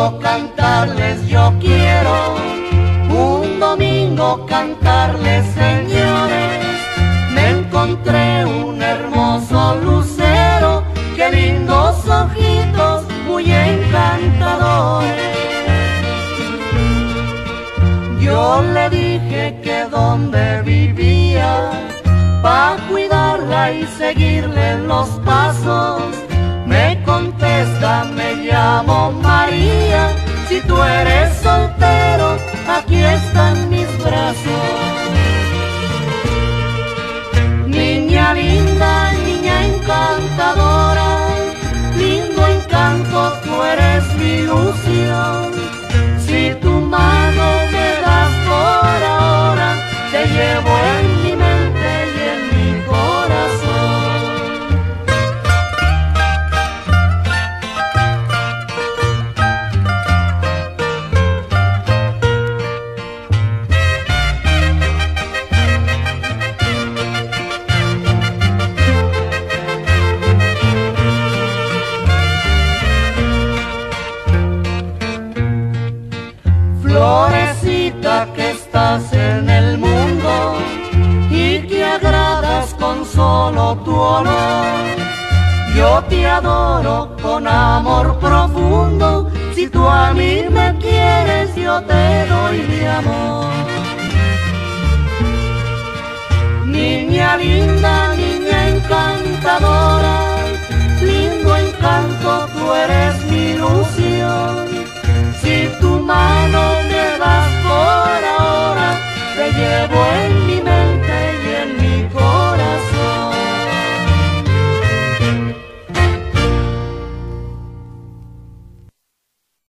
domingo cantarles yo quiero, un domingo cantarles, señores. Me encontré un hermoso lucero, qué lindos ojitos, muy encantadores. Yo le dije que donde vivía, pa' cuidarla y seguirle los pasos. Me contesta, me llamo María, si tú eres soltero, aquí están mis brazos. Niña linda, niña encantadora, lindo encanto, tú eres mi ilusión. Si tu mano me das por ahora, te llevo en mi mente y en mi corazón. Florecita que estás en el mundo y que agradas con solo tu olor, yo te adoro con amor profundo, si tú a mí me quieres yo te doy mi amor. Niña linda,